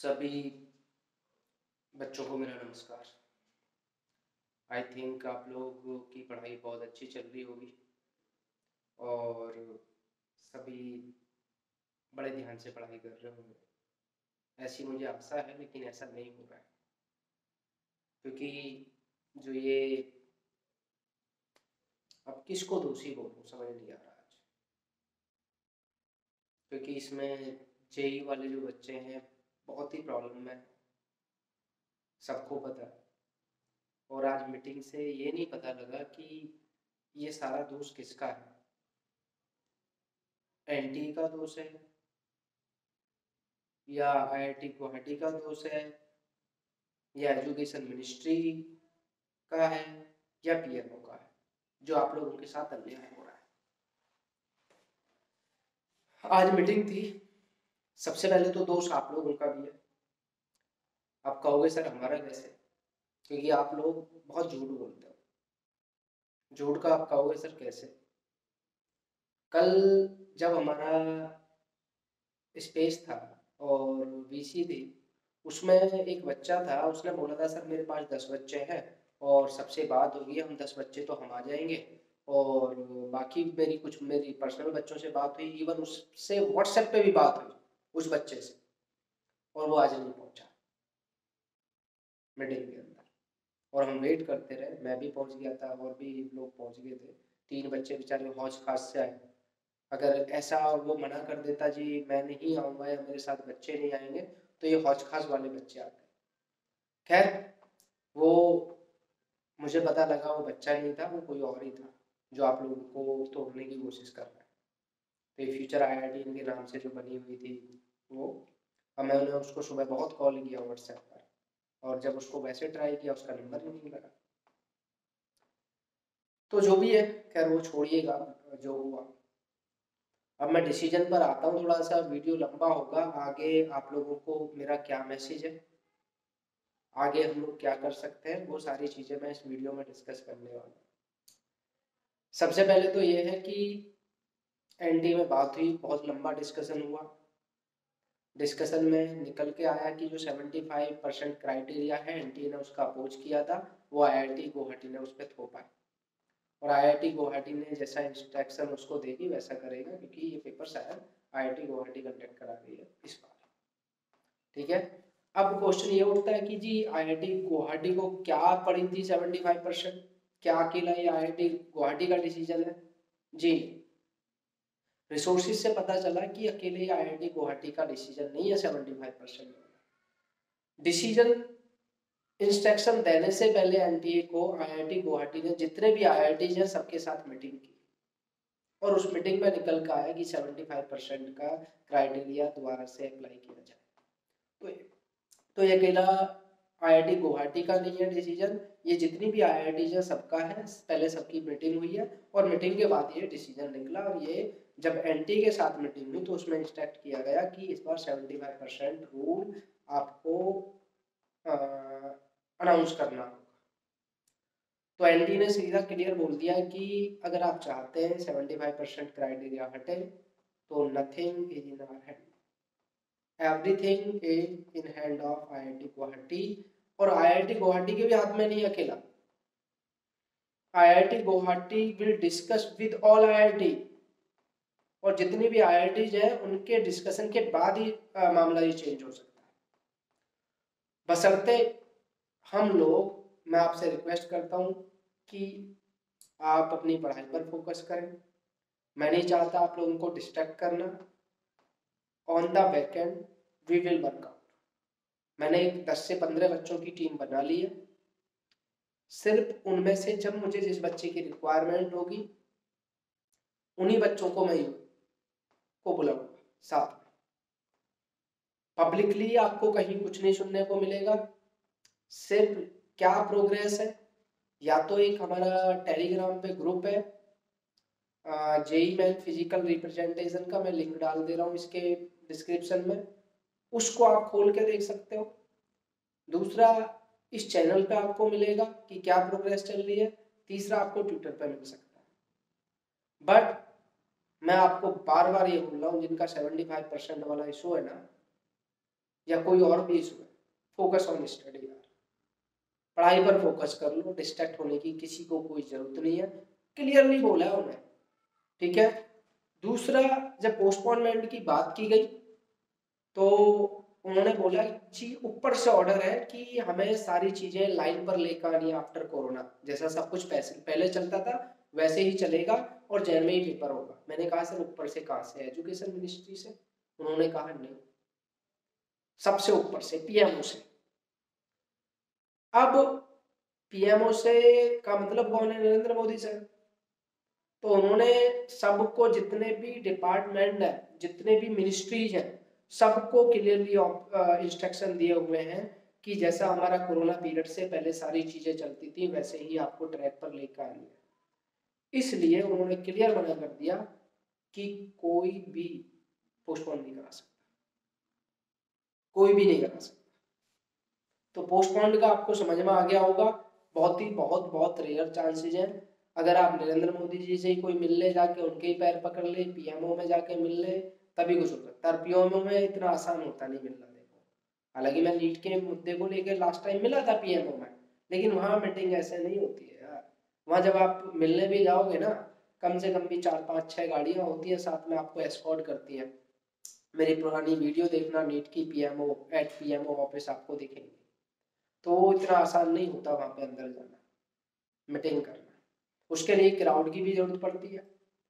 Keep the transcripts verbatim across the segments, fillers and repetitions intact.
सभी बच्चों को मेरा नमस्कार। आई थिंक आप लोगों की पढ़ाई बहुत अच्छी चल रही होगी और सभी बड़े ध्यान से पढ़ाई कर रहे होंगे, ऐसी मुझे आशा है। लेकिन ऐसा नहीं हो रहा है क्योंकि जो ये अब किसको दोषी बोलूं समझ नहीं आ रहा आज। क्योंकि इसमें जेई वाले जो बच्चे हैं बहुत ही प्रॉब्लम में है, सबको पता है। और आज मीटिंग से ये नहीं पता लगा कि ये सारा दोष किसका है। एनटी का दोष है या आईआईटी गुवाहाटी का दोष है या एजुकेशन मिनिस्ट्री का है या पीएमओ का है, जो आप लोगों के साथ अन्याय हो रहा है। आज मीटिंग थी, सबसे पहले तो दोष आप लोगों का भी है। आप कहोगे सर हमारा कैसे, क्योंकि आप लोग बहुत झूठ बोलते हो। झूठ का आप कहोगे सर कैसे। कल जब हमारा स्पेस था और वीसी थी, उसमें एक बच्चा था, उसने बोला था सर मेरे पास दस बच्चे हैं और सबसे बात होगी, हम दस बच्चे तो हम आ जाएंगे और बाकी मेरी कुछ मेरी पर्सनल बच्चों से बात हुई, इवन उससे व्हाट्सएप पे भी बात हुई उस बच्चे से, और वो आज नहीं पहुंचा मीटिंग के अंदर। और हम वेट करते रहे, मैं भी पहुंच गया था और भी लोग पहुंच गए थे। तीन बच्चे बेचारे हौज खास से आए। अगर ऐसा वो मना कर देता जी मैं नहीं आऊँगा या मेरे साथ बच्चे नहीं आएंगे, तो ये हौज खास वाले बच्चे आते। खैर वो मुझे पता लगा वो बच्चा नहीं था, वो कोई और ही था जो आप लोगों को तोड़ने की कोशिश कर रहा है। तो ये फ्यूचर आई आई टी इनके नाम से जो बनी हुई थी वो, और मैंने उसको सुबह बहुत कॉल किया व्हाट्सएप पर, और जब उसको वैसे ट्राई किया उसका नंबर ही नहीं लगा। तो जो भी है, खैर वो छोड़िएगा, जो हुआ। अब मैं डिसीजन पर आता हूँ, थोड़ा सा वीडियो लंबा होगा। आगे आप लोगों को मेरा क्या मैसेज है, आगे हम लोग क्या कर सकते हैं, वो सारी चीज़ें मैं इस वीडियो में डिस्कस करने वाला हूँ। सबसे पहले तो ये है कि एनटी में बात हुई, बहुत लंबा डिस्कशन हुआ। डिस्कशन में निकल के आया कि जो पचहत्तर परसेंट क्राइटेरिया है एनटी ने उसका अपोज किया था, वो आईआईटी गुवाहाटी ने उस पर थोपा है। और आईआईटी गुवाहाटी ने जैसा इंस्ट्रक्शन उसको देगी वैसा करेगा, क्योंकि ये पेपर शायद आईआईटी गुवाहाटी कंडक्ट करा रही है इस बार। ठीक है। अब क्वेश्चन ये उठता है कि जी आईआईटी गुवाहाटी को क्या पड़ी थी पचहत्तर परसेंट, क्या अकेला ये आईआईटी गुवाहाटी का डिसीजन है? जी, रिसोर्सेज से पता चला कि अकेले आईआईटी गुवाहाटी का डिसीजन नहीं है पचहत्तर परसेंट। डिसीजन इंस्ट्रक्शन देने से पहले एनटीए को आईआईटी गुवाहाटी ने जितने भी आईआईटी हैं सबके साथ मीटिंग की, और उस मीटिंग में निकल कर आया कि पचहत्तर परसेंट का क्राइटेरिया दोबारा से अप्लाई किया जाए। तो तो ये अकेला आईआईटी गुवाहाटी का नहीं है डिसीजन, ये जितनी भी आईआईटी है सबका है। पहले सबकी मीटिंग हुई है और मीटिंग के बाद ये डिसीजन निकला, और ये जब एनटी के साथ मीटिंग हुई तो उसमें इंस्ट्रक्ट किया गया कि इस बार पचहत्तर परसेंट रूल आपको अनाउंस करना होगा। तो एनटी ने सीधा क्लियर बोल दिया कि अगर आप चाहते हैं पचहत्तर परसेंट क्राइटेरिया हटे तो nothing is in our hand, everything is in hand of IIT Guwahati. और आईआईटी गुवाहाटी के भी हाथ में नहीं अकेला, IIT Guwahati will discuss with all IIT, और जितनी भी आईआईटीज हैं उनके डिस्कशन के बाद ही आ, मामला ये चेंज हो सकता है। बशर्ते हम लोग, मैं आपसे रिक्वेस्ट करता हूं कि आप अपनी पढ़ाई पर फोकस करें। मैं नहीं चाहता आप लोगों को डिस्ट्रैक्ट करना। On the back end we will work out. मैंने एक दस से पंद्रह बच्चों की टीम बना ली है। सिर्फ उनमें से जब मुझे जिस बच्चे की रिक्वायरमेंट होगी उन्हीं बच्चों को मैं को बुलाऊंगा साथ में। पब्लिकली आपको कहीं कुछ नहीं सुनने को मिलेगा। सिर्फ क्या प्रोग्रेस है, या तो एक हमारा टेलीग्राम पे ग्रुप है जेई मैन फिजिकल रिप्रेजेंटेशन का, मैं लिंक डाल दे रहा हूँ इसके डिस्क्रिप्शन में, उसको आप खोल के देख सकते हो। दूसरा, इस चैनल पे आपको मिलेगा कि क्या प्रोग्रेस चल रही है। तीसरा, आपको ट्विटर पे मिल सकता है। बट मैं आपको बार बार ये बोल रहा हूँ, जिनका पचहत्तर परसेंट वाला इशू है ना, या कोई और भी इशू है, फोकस ऑन स्टडी यार, पढ़ाई पर फोकस कर लो, डिस्ट्रैक्ट होने की किसी को कोई जरूरत नहीं है, क्लियरली बोला है उन्हें, ठीक है। दूसरा, जब पोस्टपोनमेंट की बात की गई तो उन्होंने बोला जी ऊपर से ऑर्डर है कि हमें सारी चीजें लाइन पर लेकर आनी है आफ्टर कोरोना, जैसा सब कुछ पैसे पहले चलता था वैसे ही चलेगा और जैन में ही पेपर होगा। मैंने कहा सर ऊपर से कहाँ से, एजुकेशन मिनिस्ट्री से? उन्होंने कहा नहीं, सबसे ऊपर से, पीएमओ से। अब पीएमओ से का मतलब कौन है? नरेंद्र मोदी सर। तो उन्होंने सबको, जितने भी डिपार्टमेंट है, जितने भी मिनिस्ट्रीज हैं, सबको क्लियरली इंस्ट्रक्शन दिए हुए हैं कि जैसा हमारा कोरोना पीरियड से पहले सारी चीजें चलती थी वैसे ही आपको ट्रैक पर लेकर आनी है। इसलिए उन्होंने क्लियर मना कर दिया कि कोई भी पोस्टपोन नहीं करा सकता, कोई भी नहीं करा सकता। तो पोस्टपोन का आपको समझ में आ गया होगा, बहुत ही बहुत बहुत रेयर चांसेस हैं। अगर आप नरेंद्र मोदी जी से ही कोई मिल ले, जाके उनके ही पैर पकड़ ले, पीएमओ में जाके मिल ले, तभी कुछ हो सकता है। पीएमओ में इतना आसान होता नहीं मिलना। देखो, हालांकि मैं नीट के मुद्दे को लेकर लास्ट टाइम मिला था पीएमओ में, लेकिन वहाँ मीटिंग ऐसे नहीं होती है यार। वहाँ जब आप मिलने भी जाओगे ना, कम से कम भी चार पाँच छः गाड़ियाँ होती है साथ में, आपको एस्कॉर्ट करती हैं। मेरी पुरानी वीडियो देखना, नीट की पीएमओ एट पीएमओ ऑफिस आपको दिखेंगे। तो इतना आसान नहीं होता वहाँ पे अंदर जाना, मीटिंग करना। उसके लिए क्राउड की भी जरूरत पड़ती है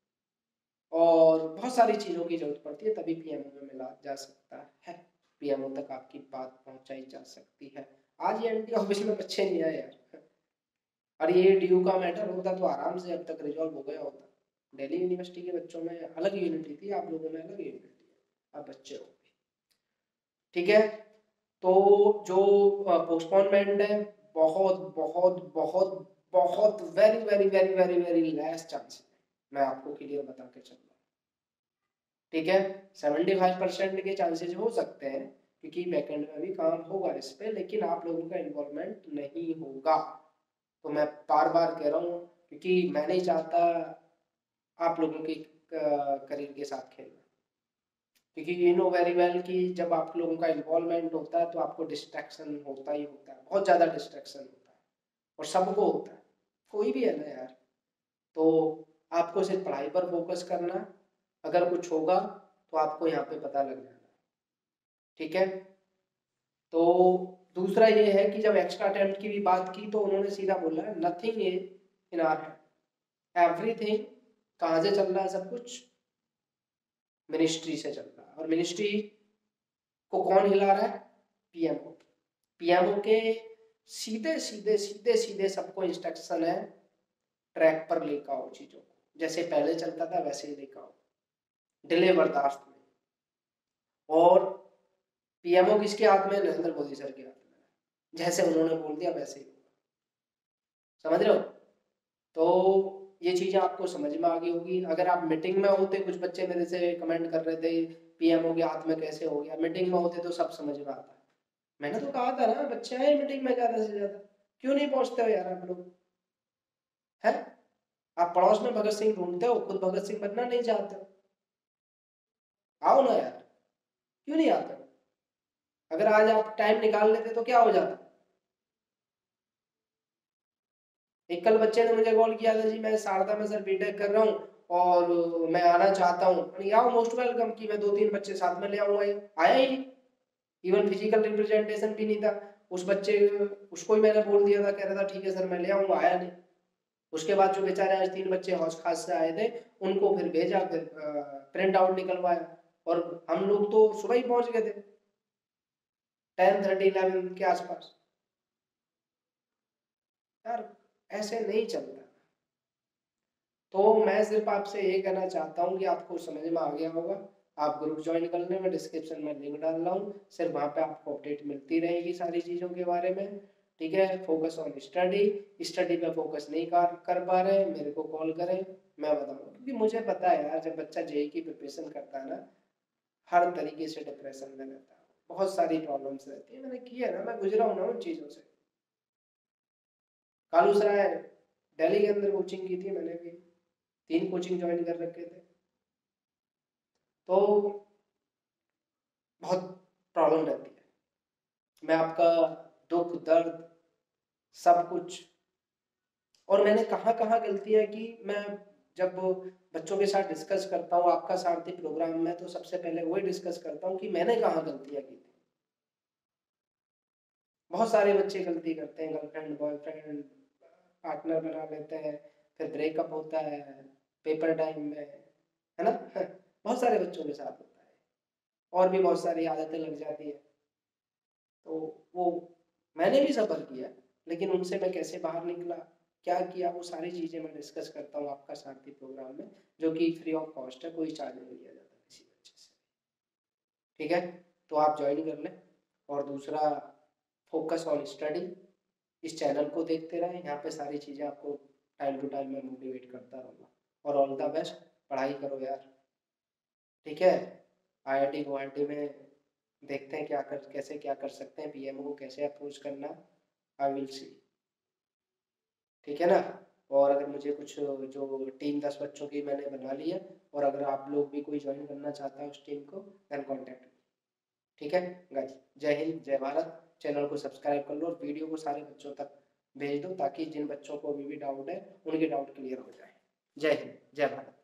और बहुत सारी चीज़ों की जरूरत पड़ती है, तभी पीएमओ में मिला जा सकता है, पीएमओ तक आपकी बात पहुंचाई जा सकती है। आज ये एनटी ऑफिस में बच्चे नहीं आए यार, और ये ड्यू का मैटर होता तो आराम से अब तक रिजॉल्व हो गया होता। दिल्ली यूनिवर्सिटी के बच्चों में अलग यूनिटी थी, आप लोगों में अलग यूनिटी है, अब बच्चे हो गए, ठीक है। तो जो पोस्टपोनमेंट है, बहुत बहुत बहुत बहुत very very very very very less chance है, मैं आपको क्लियर बता के चल रहा हूँ, ठीक है। सेवेंटी फाइव परसेंट के चांसेस हो सकते हैं क्योंकि बैकएंड में भी काम होगा इस पे, लेकिन आप लोगों का इन्वॉल्वमेंट नहीं होगा। तो मैं बार बार कह रहा हूँ क्योंकि मैं नहीं चाहता आप लोगों के करियर के साथ खेलना, क्योंकि यू नो वेरी वेल कि जब आप लोगों का इन्वॉल्वमेंट होता है तो आपको डिस्ट्रैक्शन होता ही होता है, बहुत ज़्यादा डिस्ट्रैक्शन होता है, और सबको होता है, कोई भी है ना यार। तो आपको सिर्फ पढ़ाई पर फोकस करना, अगर कुछ होगा तो आपको यहाँ पे पता लग जाना, ठीक है। तो दूसरा ये है कि जब एक्स्ट्रा अटेम्प्ट की भी बात की तो उन्होंने सीधा बोला nothing is in our hand, everything कहाँ से चल रहा है सब कुछ? मिनिस्ट्री से चल रहा है। और मिनिस्ट्री को कौन हिला रहा है? पीएमओ। पीएमओ के सीधे सीधे सीधे सीधे सबको इंस्ट्रक्शन है, ट्रैक पर लेकर आओ चीजों को, जैसे पहले चलता था वैसे ही लेकर आओ, डिले बर्दाश्त में। और पीएमओ किसके हाथ में? नरेंद्र मोदी सर के हाथ में, जैसे उन्होंने बोल दिया वैसे ही, समझ रहे हो? तो ये चीजें आपको समझ में आ गई होगी। अगर आप मीटिंग में होते, कुछ बच्चे मेरे से कमेंट कर रहे थे पीएमओ के हाथ में कैसे हो गया, मीटिंग में होते तो सब समझ में आता। मैंने तो कहा था ना, बच्चे आए मीटिंग में ज्यादा से ज्यादा, क्यों नहीं पहुंचते हो यार आप लोग? है, आप पड़ोस में भगत सिंह ढूंढते हो, खुद भगत सिंह बनना नहीं चाहते हो? आओ ना यार, क्यों नहीं आते हो? अगर आज आप टाइम निकाल लेते तो क्या हो जाता? एक कल बच्चे ने मुझे कॉल किया था, जी मैं शारदा में सर बीटेक कर रहा हूँ और मैं आना चाहता हूँ। आओ, मोस्ट वेलकम की, मैं दो तीन बच्चे साथ में ले आऊंगा। आया ही नहीं, इवन फिजिकल रिप्रेजेंटेशन भी नहीं था। उस बच्चे उसको ही मैंने बोल दिया था, कह रहा था ठीक है सर मैं ले आऊंगा, आया नहीं। उसके बाद जो बेचारे आज तीन बच्चे हौस खास से आए थे, उनको फिर भेजा, फिर प्रिंट आउट निकलवाया, और हम लोग तो सुबह ही पहुंच गए थे, टेन थर्टी इलेवन के आसपास। यार ऐसे नहीं चलता। तो मैं सिर्फ आपसे ये कहना चाहता हूँ कि आपको समझ में आ गया होगा। आप ग्रुप ज्वाइन कर लें, मैं डिस्क्रिप्शन में लिंक डाल रहा हूँ, सिर्फ वहाँ पे आपको अपडेट मिलती रहेगी सारी चीज़ों के बारे में, ठीक है। फोकस ऑन स्टडी, स्टडी पे फोकस नहीं कर कर पा रहे, मेरे को कॉल करें, मैं बताऊँगा। क्योंकि मुझे पता है यार, जब बच्चा जेई की प्रिपरेशन करता है ना, हर तरीके से डिप्रेशन में रहता है, बहुत सारी प्रॉब्लम्स रहती है। मैंने की है ना, मैं गुजरा हूँ ना उन चीज़ों से। कालू सराय दिल्ली के अंदर कोचिंग की थी मैंने भी, तीन कोचिंग ज्वाइन कर रखे थे, तो बहुत प्रॉब्लम रहती है। मैं आपका दुख दर्द सब कुछ, और मैंने कहाँ कहाँ गलतियाँ की, मैं जब बच्चों के साथ डिस्कस करता हूँ आपका सारथी प्रोग्राम में, तो सबसे पहले वही डिस्कस करता हूँ कि मैंने कहाँ गलतियाँ की थी। बहुत सारे बच्चे गलती करते हैं, गर्लफ्रेंड बॉयफ्रेंड पार्टनर बना लेते हैं, फिर ब्रेकअप होता है पेपर टाइम में, है ना बहुत सारे बच्चों के साथ होता है, और भी बहुत सारी आदतें लग जाती है। तो वो मैंने भी सफ़र किया, लेकिन उनसे मैं कैसे बाहर निकला, क्या किया, वो सारी चीज़ें मैं डिस्कस करता हूँ आपका सारथी प्रोग्राम में, जो कि फ्री ऑफ कॉस्ट है, कोई चार्ज नहीं लिया जाता किसी बच्चे से। ठीक है, तो आप ज्वाइन कर लें। और दूसरा, फोकस ऑन स्टडी, इस चैनल को देखते रहें, यहाँ पे सारी चीज़ें आपको टाइम टू टाइम मैं मोटिवेट करता रहूँगा। और ऑल द बेस्ट, पढ़ाई करो यार। ठीक है, आई आई टी गुवाहाटी में देखते हैं क्या कर कैसे क्या कर सकते हैं, पी एम ओ को कैसे अप्रोच करना, आई विल सी। ठीक है ना। और अगर मुझे कुछ जो टीम दस बच्चों की मैंने बना ली है, और अगर आप लोग भी कोई ज्वाइन करना चाहता है उस टीम को, देन कॉन्टैक्ट। ठीक है गाइस, जय हिंद जय भारत। चैनल को सब्सक्राइब कर लो और वीडियो को सारे बच्चों तक भेज दो, ताकि जिन बच्चों को अभी भी डाउट है उनके डाउट क्लियर हो जाए। जय हिंद जय भारत।